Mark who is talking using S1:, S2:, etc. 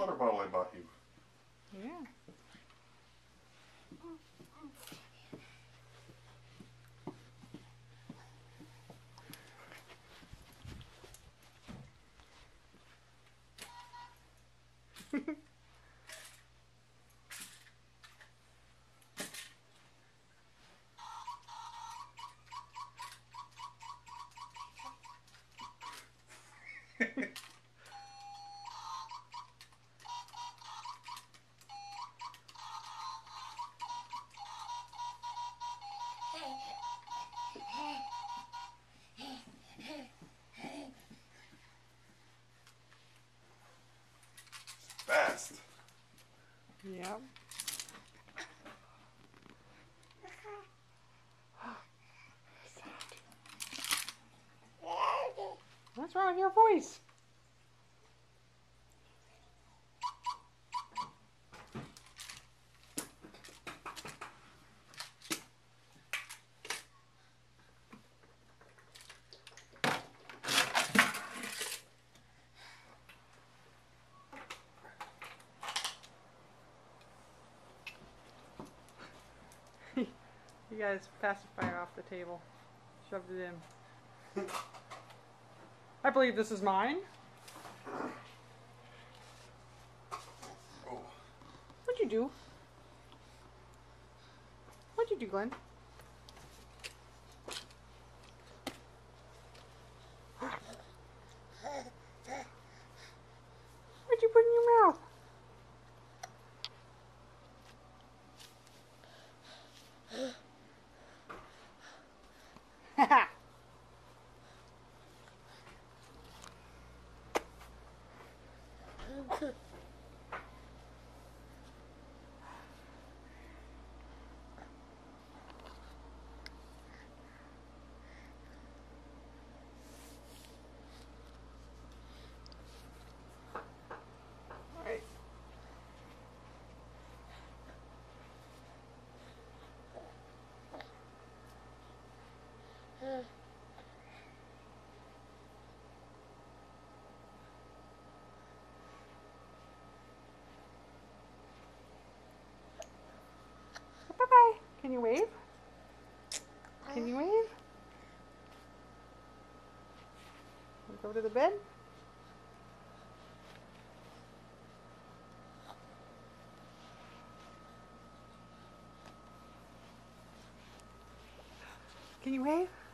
S1: water bottle I bought you.
S2: Yeah.
S1: Fast.
S2: Yep. What's wrong with your voice? You guys pacifier off the table. Shoved it in. I believe this is mine.
S1: Oh.
S2: What'd you do? What'd you do, Glenn? What'd you put in your mouth? Haha. Alright. Bye-bye. Can you wave? Can you wave? Wanna go to the bed? Can you wave?